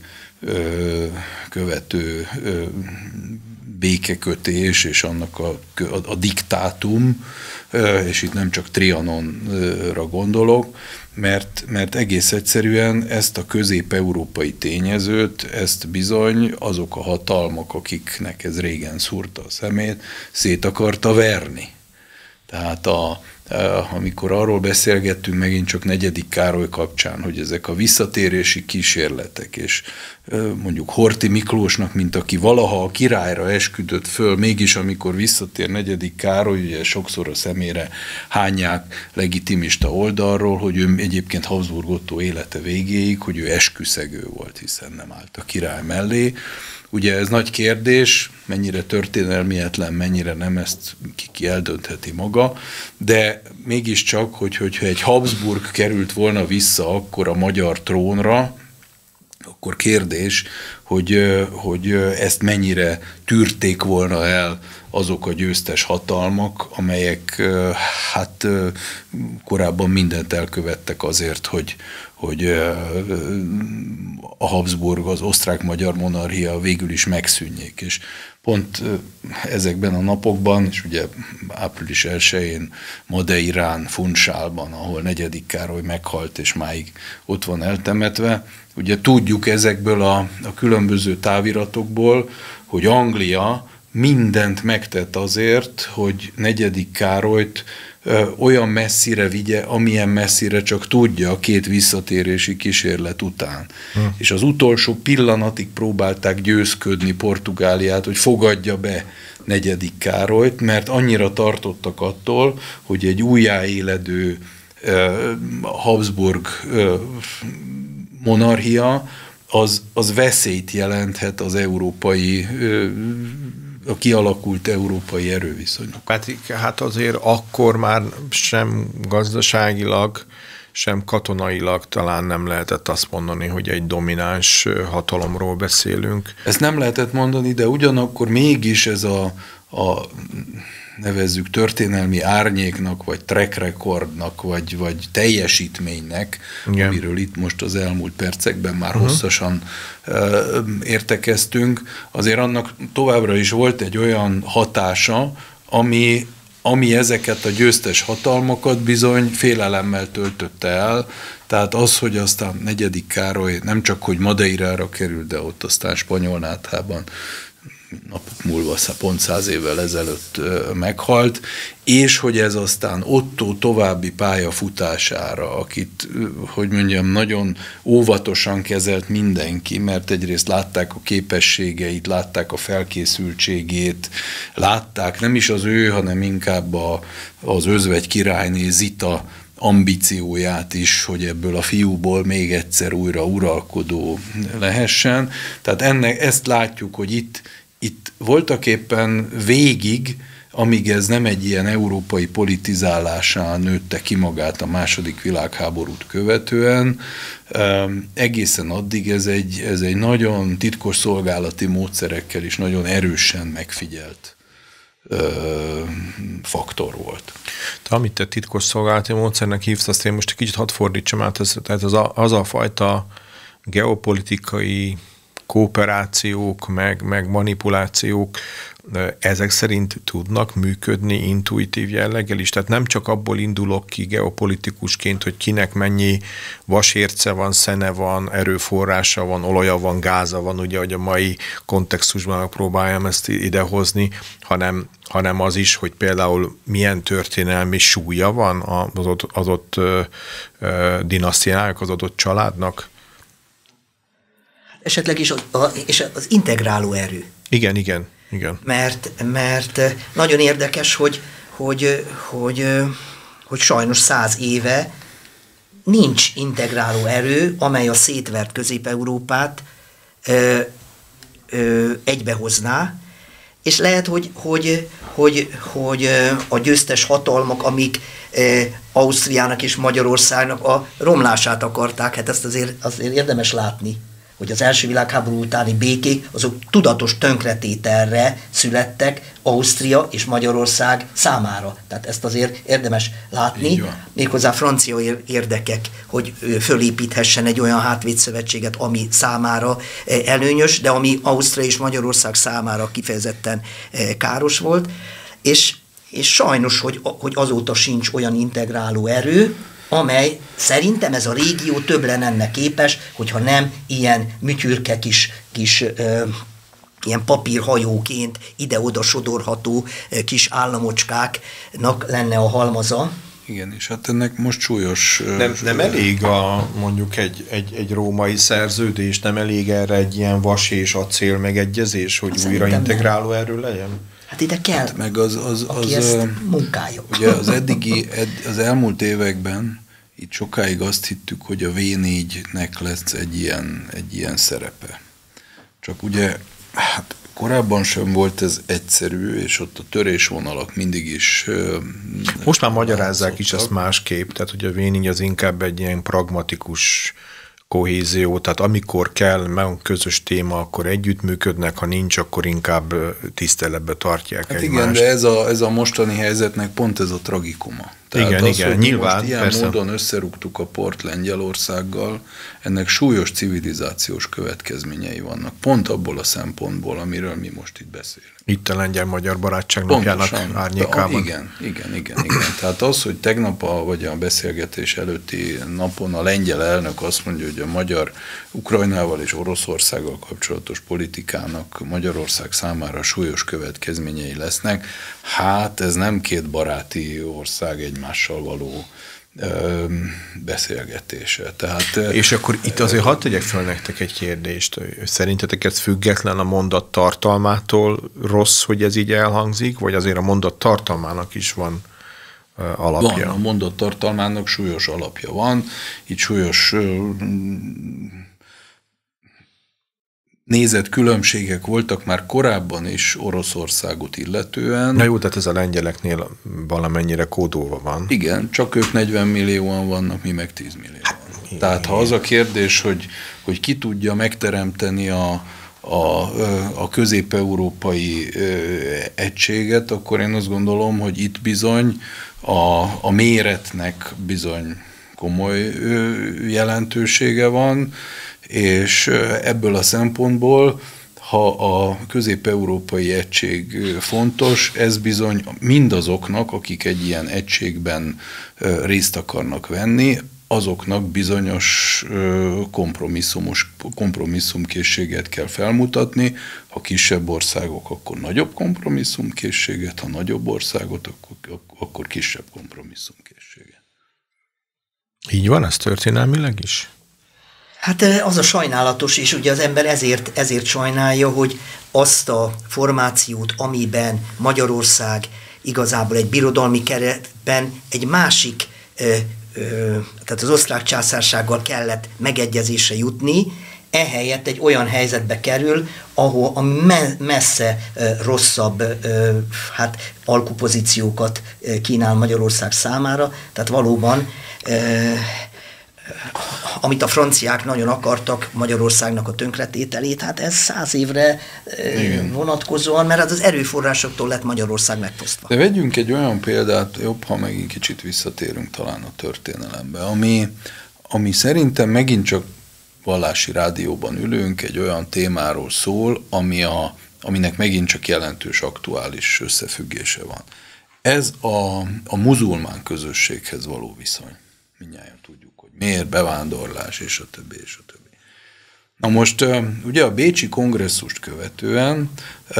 követő békekötés és annak a, a, a diktátum, és itt nem csak Trianonra gondolok, mert, mert egész egyszerűen ezt a közép-európai tényezőt, ezt bizony azok a hatalmak, akiknek ez régen szúrta a szemét, szét akarta verni. Tehát a, amikor arról beszélgettünk megint csak negyedik Károly kapcsán, hogy ezek a visszatérési kísérletek, és mondjuk Horthy Miklósnak, mint aki valaha a királyra esküdött föl, mégis amikor visszatér negyedik Károly, ugye sokszor a szemére hányják legitimista oldalról, hogy ő egyébként Habsburg Ottó élete végéig, hogy ő esküszegő volt, hiszen nem állt a király mellé. Ugye ez nagy kérdés, mennyire történelmietlen, mennyire nem, ezt ki, ki eldöntheti maga, de mégiscsak, hogy, hogyha egy Habsburg került volna vissza akkor a magyar trónra, akkor kérdés, hogy, hogy ezt mennyire tűrték volna el azok a győztes hatalmak, amelyek hát korábban mindent elkövettek azért, hogy, hogy a Habsburg, az osztrák-magyar monarchia végül is megszűnjék. És pont ezekben a napokban, és ugye április elsején Madeirán, Funchálban, ahol negyedik Károly meghalt, és máig ott van eltemetve, ugye tudjuk ezekből a, a különböző táviratokból, hogy Anglia mindent megtett azért, hogy negyedik Károlyt ö, olyan messzire vigye, amilyen messzire csak tudja a két visszatérési kísérlet után. Hmm. És az utolsó pillanatig próbálták győzködni Portugáliát, hogy fogadja be negyedik Károlyt, mert annyira tartottak attól, hogy egy újjáéledő ö, Habsburg ö, monarchia az, az veszélyt jelenthet az európai ö, a kialakult európai erőviszonyok. Hát, hát azért akkor már sem gazdaságilag, sem katonailag talán nem lehetett azt mondani, hogy egy domináns hatalomról beszélünk. Ezt nem lehetett mondani, de ugyanakkor mégis ez a, a nevezzük történelmi árnyéknak, vagy track recordnak, vagy, vagy teljesítménynek, igen, amiről itt most az elmúlt percekben már uh-huh. hosszasan uh, értekeztünk, azért annak továbbra is volt egy olyan hatása, ami, ami ezeket a győztes hatalmakat bizony félelemmel töltötte el. Tehát az, hogy aztán negyedik Károly nem csak, hogy Madeirára került, de ott aztán Spanyolnáthában napok múlva, pont száz évvel ezelőtt meghalt, és hogy ez aztán Ottó további pályafutására, akit, hogy mondjam, nagyon óvatosan kezelt mindenki, mert egyrészt látták a képességeit, látták a felkészültségét, látták nem is az ő, hanem inkább a, az özvegy királyné Zita ambícióját is, hogy ebből a fiúból még egyszer újra uralkodó lehessen. Tehát ennek, ezt látjuk, hogy itt Itt voltaképpen végig, amíg ez nem egy ilyen európai politizálásán nőtte ki magát a második világháborút követően, egészen addig ez egy, ez egy nagyon titkos szolgálati módszerekkel is nagyon erősen megfigyelt faktor volt. Te, amit te titkos szolgálati módszernek hívsz, azt én most egy kicsit hadd fordítsam át, ez, tehát az a, az a fajta geopolitikai kooperációk, meg, meg manipulációk, ezek szerint tudnak működni intuitív jelleggel is. Tehát nem csak abból indulok ki geopolitikusként, hogy kinek mennyi vasérce van, szene van, erőforrása van, olaja van, gáza van, ugye, hogy a mai kontextusban próbáljam ezt idehozni, hanem, hanem az is, hogy például milyen történelmi súlya van az adott, adott ö, ö, dinasztiának, az adott családnak. Esetleg is az, és az integráló erő. Igen, igen, igen. Mert, mert nagyon érdekes, hogy, hogy, hogy, hogy sajnos száz éve nincs integráló erő, amely a szétvert Közép-Európát ö, ö, egybehozná, és lehet, hogy, hogy, hogy, hogy a győztes hatalmak, amik Ausztriának és Magyarországnak a romlását akarták, hát ezt azért, azért érdemes látni, hogy az első világháború utáni békék azok tudatos tönkretételre születtek Ausztria és Magyarország számára. Tehát ezt azért érdemes látni, méghozzá francia érdekek, hogy fölépíthessen egy olyan hátvédszövetséget, ami számára előnyös, de ami Ausztria és Magyarország számára kifejezetten káros volt. És, és sajnos, hogy, hogy azóta sincs olyan integráló erő, amely szerintem ez a régió több lenne képes, hogyha nem ilyen műtyürke kis, kis ö, ilyen papírhajóként ide-oda sodorható ö, kis államocskáknak lenne a halmaza. Igen, és hát ennek most súlyos... Nem, nem elég a, mondjuk egy, egy, egy római szerződés, nem elég erre egy ilyen vas és acél megegyezés, hogy hát újra integráló erő legyen? Hát ide kell, hát meg az, az, aki az, ezt munkálja. Ugye az eddigi, ed, az elmúlt években itt sokáig azt hittük, hogy a vé négynek lesz egy ilyen, egy ilyen szerepe. Csak ugye, hát korábban sem volt ez egyszerű, és ott a törésvonalak mindig is... Most már magyarázzák is ezt másképp, tehát hogy a vé négy az inkább egy ilyen pragmatikus kohézió, tehát amikor kell, meg közös téma, akkor együttműködnek, ha nincs, akkor inkább tiszteletbe tartják hát egymást. Igen, de ez a, ez a mostani helyzetnek pont ez a tragikuma. Tehát igen, az, igen, hogy nyilván, most ilyen persze. módon összerúgtuk a port Lengyelországgal, ennek súlyos civilizációs következményei vannak. Pont abból a szempontból, amiről mi most itt beszélünk. Itt a lengyel-magyar barátság napjának árnyékában. Igen, igen, igen, igen. Tehát az, hogy tegnap a, vagy a beszélgetés előtti napon a lengyel elnök azt mondja, hogy a magyar Ukrajnával és Oroszországgal kapcsolatos politikának Magyarország számára súlyos következményei lesznek, hát ez nem két baráti ország egymással való beszélgetése. Tehát, és akkor itt azért hadd tegyek fel nektek egy kérdést. Szerintetek ez független a mondat tartalmától rossz, hogy ez így elhangzik, vagy azért a mondat tartalmának is van alapja? Van, a mondat tartalmának súlyos alapja van. Itt súlyos nézetkülönbségek voltak már korábban is Oroszországot illetően. Na jó, tehát ez a lengyeleknél valamennyire kódolva van. Igen, csak ők negyven millióan vannak, mi meg tíz millióan. Hát, tehát ha az a kérdés, hogy, hogy ki tudja megteremteni a, a, a közép-európai egységet, akkor én azt gondolom, hogy itt bizony a, a méretnek bizony komoly jelentősége van, és ebből a szempontból, ha a közép-európai egység fontos, ez bizony mindazoknak, akik egy ilyen egységben részt akarnak venni, azoknak bizonyos kompromisszumos, kompromisszumkészséget kell felmutatni. Ha kisebb országok, akkor nagyobb kompromisszumkészséget, ha nagyobb országot, akkor, akkor kisebb kompromisszumkészséget. Így van ez történelmileg is? Hát az a sajnálatos, és ugye az ember ezért, ezért sajnálja, hogy azt a formációt, amiben Magyarország igazából egy birodalmi keretben egy másik, ö, ö, tehát az osztrák császársággal kellett megegyezésre jutni, ehelyett egy olyan helyzetbe kerül, ahol a me- messze ö, rosszabb ö, hát, alkupozíciókat ö, kínál Magyarország számára, tehát valóban ö, amit a franciák nagyon akartak, Magyarországnak a tönkretételét, hát ez száz évre Igen. vonatkozóan, mert az erőforrásoktól lett Magyarország megfosztva. De vegyünk egy olyan példát, jobb, ha megint kicsit visszatérünk talán a történelembe, ami, ami szerintem megint csak vallási rádióban ülünk, egy olyan témáról szól, ami a, aminek megint csak jelentős aktuális összefüggése van. Ez a, a muzulmán közösséghez való viszony. Mindnyájan tudjuk, hogy miért, bevándorlás, és a többi, és a többi. Na most ugye a bécsi kongresszust követően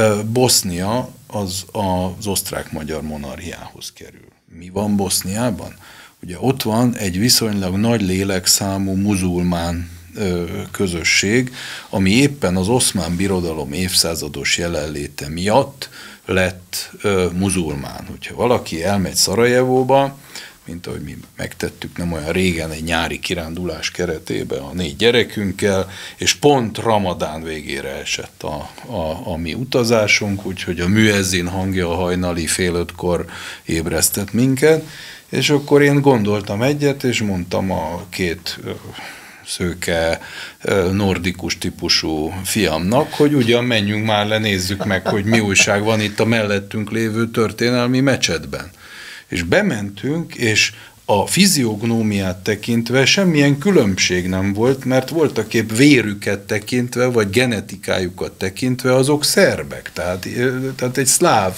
Bosznia az az osztrák-magyar monarchiához kerül. Mi van Boszniában? Ugye ott van egy viszonylag nagy lélekszámú muzulmán közösség, ami éppen az oszmán birodalom évszázados jelenléte miatt lett muzulmán. Hogyha valaki elmegy Szarajevóba, mint ahogy mi megtettük nem olyan régen egy nyári kirándulás keretében a négy gyerekünkkel, és pont Ramadán végére esett a, a, a mi utazásunk, úgyhogy a müezzin hangja a hajnali fél ötkor ébresztett minket, és akkor én gondoltam egyet, és mondtam a két szőke, nordikus típusú fiamnak, hogy ugyan menjünk már le, nézzük meg, hogy mi újság van itt a mellettünk lévő történelmi mecsetben. És bementünk, és a fiziognómiát tekintve semmilyen különbség nem volt, mert voltak épp vérüket tekintve, vagy genetikájukat tekintve azok szerbek, tehát, tehát egy szláv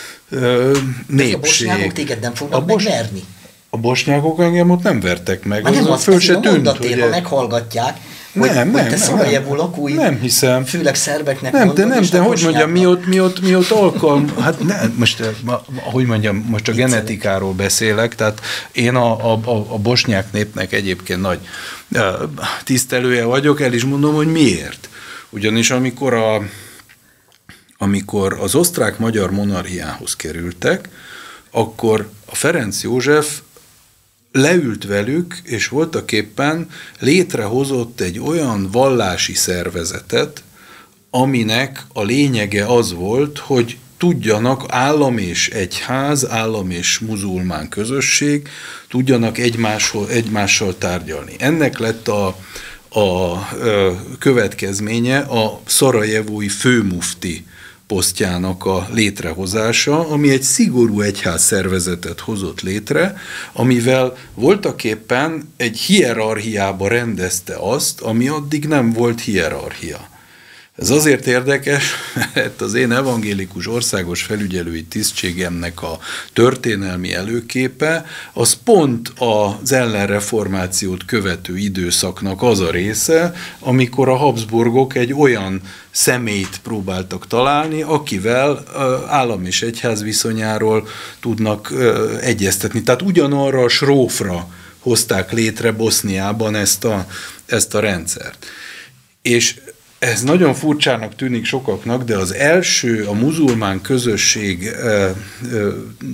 népség. A bosnyákok téged nem fognak a bos... megverni? A bosnyákok engem ott nem vertek meg. Már nem az, föl se a tűnt, mondatér, ha meghallgatják, hogy, nem, hogy nem, te Szarajevó lakói, nem hiszem. főleg szerbeknek nem, mondod, de nem, de hogy mondjam, mi ott, mi ott, mi ott alkalm, hát nem, most, hogy mondjam, most a genetikáról beszélek, tehát én a, a, a bosnyák népnek egyébként nagy tisztelője vagyok, el is mondom, hogy miért. Ugyanis amikor, a, amikor az osztrák-magyar monarchiához kerültek, akkor a Ferenc József leült velük, és voltaképpen létrehozott egy olyan vallási szervezetet, aminek a lényege az volt, hogy tudjanak állam és egyház, állam és muzulmán közösség, tudjanak egymással, egymással tárgyalni. Ennek lett a, a, a következménye a szarajevói főmufti posztjának a létrehozása, ami egy szigorú egyházszervezetet hozott létre, amivel voltaképpen egy hierarchiába rendezte azt, ami addig nem volt hierarchia. Ez azért érdekes, mert az én evangélikus országos felügyelői tisztségemnek a történelmi előképe, az pont az ellenreformációt követő időszaknak az a része, amikor a Habsburgok egy olyan személyt próbáltak találni, akivel állam és egyház viszonyáról tudnak egyeztetni. Tehát ugyanarra a srófra hozták létre Boszniában ezt a, ezt a rendszert. És ez nagyon furcsának tűnik sokaknak, de az első, a muzulmán közösség ö, ö,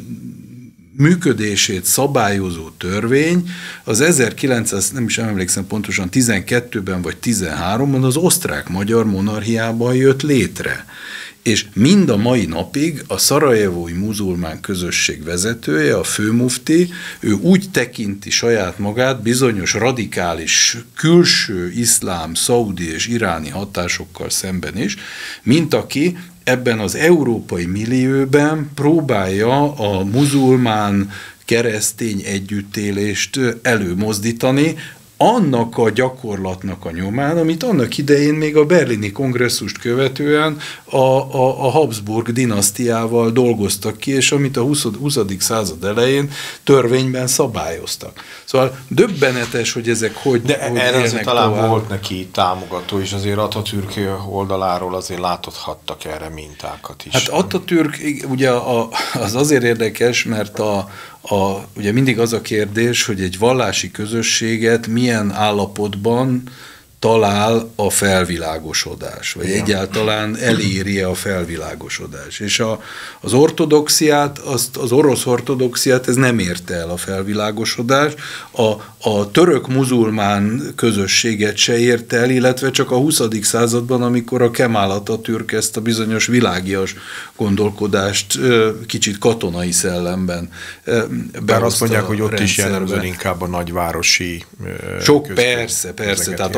működését szabályozó törvény az ezerkilencszáz, nem is emlékszem pontosan, tizenkettőben vagy tizenháromban az osztrák-magyar monarchiában jött létre. És mind a mai napig a szarajevói muzulmán közösség vezetője, a főmufti, ő úgy tekinti saját magát bizonyos radikális külső iszlám, szaudi és iráni hatásokkal szemben is, mint aki ebben az európai millióben próbálja a muzulmán keresztény együttélést előmozdítani, annak a gyakorlatnak a nyomán, amit annak idején még a berlini kongresszust követően a, a, a Habsburg dinasztiával dolgoztak ki, és amit a huszadik század elején törvényben szabályoztak. Szóval döbbenetes, hogy ezek hogy De hogy erre azért talán tovább. volt neki támogató, és azért Atatürk oldaláról azért láthattak erre mintákat is. Hát Atatürk ugye az azért érdekes, mert a A, ugye mindig az a kérdés, hogy egy vallási közösséget milyen állapotban talál a felvilágosodás, vagy igen, egyáltalán eléri a felvilágosodás. És a, az ortodoxiát, azt, az orosz ortodoxiát ez nem érte el a felvilágosodás, a, a török muzulmán közösséget se érte el, illetve csak a huszadik században, amikor a Kemal Atatürk ezt a bizonyos világias gondolkodást kicsit katonai szellemben behozta. Bár azt mondják, hogy ott rendszerbe. is jellemzően inkább a nagyvárosi Sok, persze, persze, tehát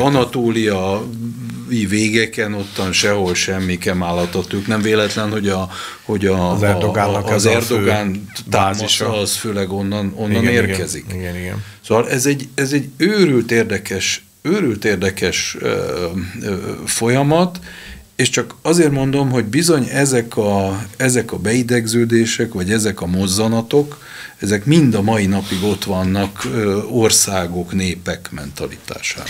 anatóliai végeken ottan sehol semmi Kemal Atatürk. Nem véletlen, hogy, a, hogy a, az Erdogánnak az Erdogán támasza az főleg onnan, onnan igen, érkezik. Igen, igen, igen. Szóval ez egy, ez egy őrült érdekes, őrült érdekes ö, ö, folyamat, és csak azért mondom, hogy bizony ezek a, ezek a beidegződések, vagy ezek a mozzanatok, ezek mind a mai napig ott vannak ö, országok, népek mentalitásában.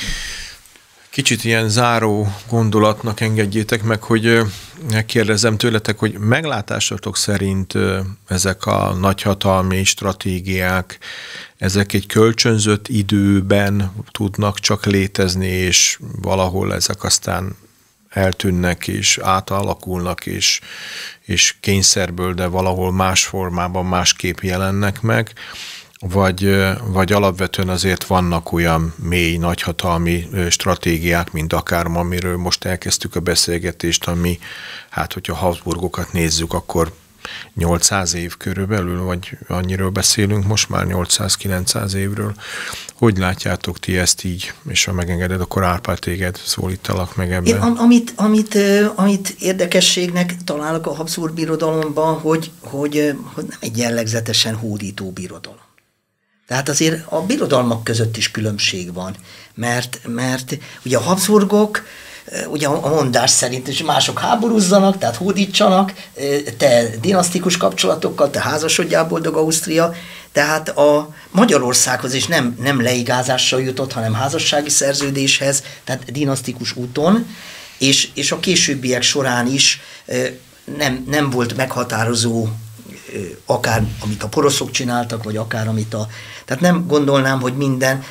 Kicsit ilyen záró gondolatnak engedjétek meg, hogy megkérdezem tőletek, hogy meglátásatok szerint ezek a nagyhatalmi stratégiák, ezek egy kölcsönzött időben tudnak csak létezni, és valahol ezek aztán eltűnnek, és átalakulnak, és, és kényszerből, de valahol más formában másképp jelennek meg, vagy, vagy alapvetően azért vannak olyan mély, nagyhatalmi stratégiák, mint akár ma, amiről most elkezdtük a beszélgetést, ami, hát hogyha Habsburgokat nézzük, akkor nyolcszáz év körülbelül, vagy annyiről beszélünk most már, nyolcszáz-kilencszáz évről. Hogy látjátok ti ezt így, és ha megengeded, akkor Árpád, téged szólítalak meg ebben. Én, amit, amit, amit érdekességnek találok a Habsburg birodalomban, hogy, hogy, hogy nem egy jellegzetesen hódító birodalom. Tehát azért a birodalmak között is különbség van, mert, mert ugye a Habsburgok, ugye a mondás szerint is mások háborúzzanak, tehát hódítsanak, te dinasztikus kapcsolatokkal, te házasodjál, boldog Ausztria, tehát a Magyarországhoz is nem, nem leigázással jutott, hanem házassági szerződéshez, tehát dinasztikus úton, és, és a későbbiek során is nem, nem volt meghatározó akár amit a poroszok csináltak, vagy akár amit a... Tehát nem gondolnám, hogy minden...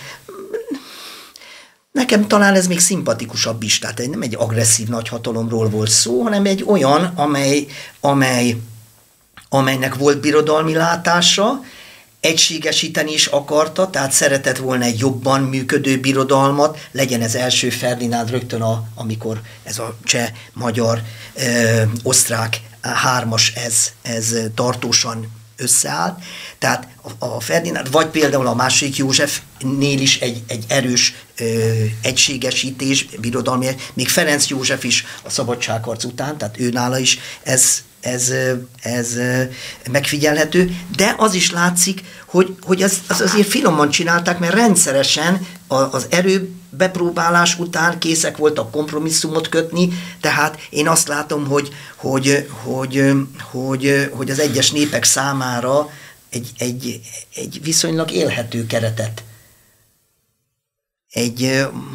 Nekem talán ez még szimpatikusabb is, tehát nem egy agresszív nagyhatalomról volt szó, hanem egy olyan, amely, amely, amelynek volt birodalmi látása, egységesíteni is akarta, tehát szeretett volna egy jobban működő birodalmat, legyen ez első Ferdinánd rögtön, a, amikor ez a cseh, magyar, ö, osztrák hármas, ez, ez tartósan összeáll, tehát a, a Ferdinánd, vagy például a második Józsefnél is egy, egy erős ö, egységesítés, birodalmi, még Ferenc József is a szabadságharc után, tehát ő nála is ez, ez, ez megfigyelhető, de az is látszik, hogy, hogy az, az azért finoman csinálták, mert rendszeresen az erő bepróbálás után készek voltak kompromisszumot kötni, tehát én azt látom, hogy, hogy, hogy, hogy, hogy az egyes népek számára egy, egy, egy viszonylag élhető keretet, egy,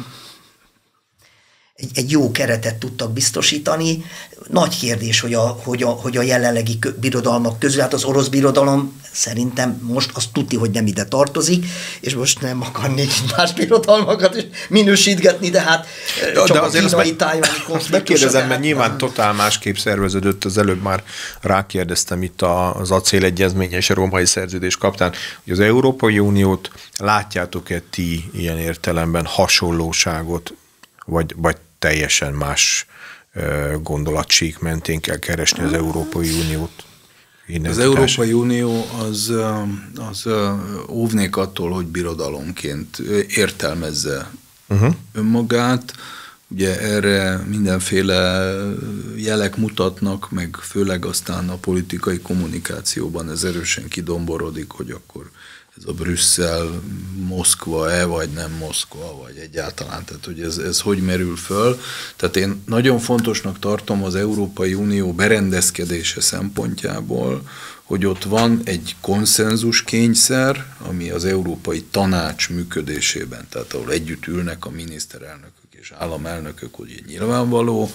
egy, egy jó keretet tudtak biztosítani. Nagy kérdés, hogy a, hogy a, hogy a jelenlegi birodalmak közül, hát az orosz birodalom szerintem most azt tudti, hogy nem ide tartozik, és most nem akarnék más birodalmakat is minősítgetni, de hát ja, csak de a kínai tájvani konfliktus. Megkérdezem, mert nyilván totál másképp szerveződött, az előbb már rákérdeztem itt az acélegyezmény és a római szerződés kapcsán, hogy az Európai Uniót látjátok-e ti ilyen értelemben hasonlóságot, vagy, vagy teljesen más gondolatsík mentén kell keresni az Európai Uniót? Az Európai Unió az, az óvnék attól, hogy birodalomként értelmezze uh-huh. önmagát. Ugye erre mindenféle jelek mutatnak, meg főleg aztán a politikai kommunikációban ez erősen kidomborodik, hogy akkor ez a Brüsszel, Moszkva-e, vagy nem Moszkva, vagy egyáltalán, tehát hogy ez, ez hogy merül föl. Tehát én nagyon fontosnak tartom az Európai Unió berendezkedése szempontjából, hogy ott van egy konszenzus kényszer, ami az Európai Tanács működésében, tehát ahol együtt ülnek a miniszterelnökök és államelnökök, ugye nyilvánvaló,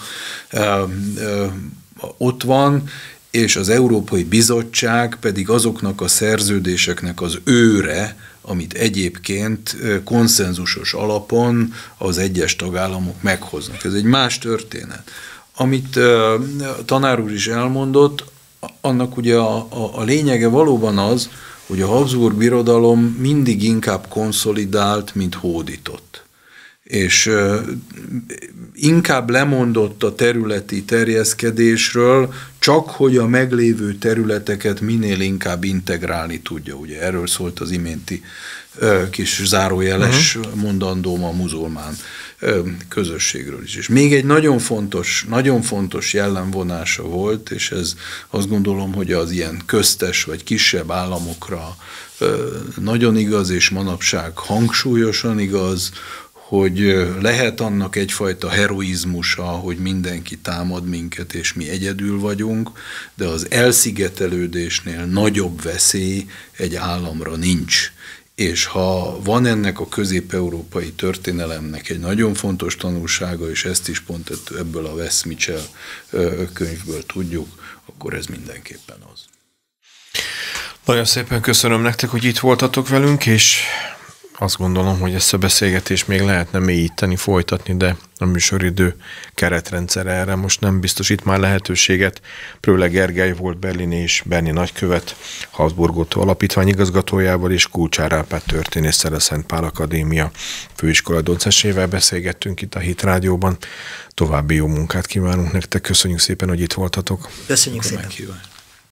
ott van, és az Európai Bizottság pedig azoknak a szerződéseknek az őre, amit egyébként konszenzusos alapon az egyes tagállamok meghoznak. Ez egy más történet. Amit a tanár úr is elmondott, annak ugye a, a, a lényege valóban az, hogy a Habsburg birodalom mindig inkább konszolidált, mint hódított. És uh, inkább lemondott a területi terjeszkedésről, csak hogy a meglévő területeket minél inkább integrálni tudja. Ugye erről szólt az iménti uh, kis zárójeles uh-huh. mondandóm a muzulmán uh, közösségről is. És még egy nagyon fontos, nagyon fontos jellemvonása volt, és ez azt gondolom, hogy az ilyen köztes vagy kisebb államokra uh, nagyon igaz, és manapság hangsúlyosan igaz, hogy lehet annak egyfajta heroizmusa, hogy mindenki támad minket, és mi egyedül vagyunk, de az elszigetelődésnél nagyobb veszély egy államra nincs. És ha van ennek a közép-európai történelemnek egy nagyon fontos tanulsága, és ezt is pont ebből a Wes Mitchell könyvből tudjuk, akkor ez mindenképpen az. Nagyon szépen köszönöm nektek, hogy itt voltatok velünk, és azt gondolom, hogy ezt a beszélgetést még lehetne mélyíteni, folytatni, de a műsoridő keretrendszer erre most nem biztosít már lehetőséget. Prőle Gergely volt berlini és Berni nagykövet, Habsburg Otto Alapítvány igazgatójával és Kulcsár Árpád történésszel, a Szent Pál Akadémia főiskola docensével beszélgettünk itt a Hit Rádióban. További jó munkát kívánunk nektek, köszönjük szépen, hogy itt voltatok. Köszönjük szépen.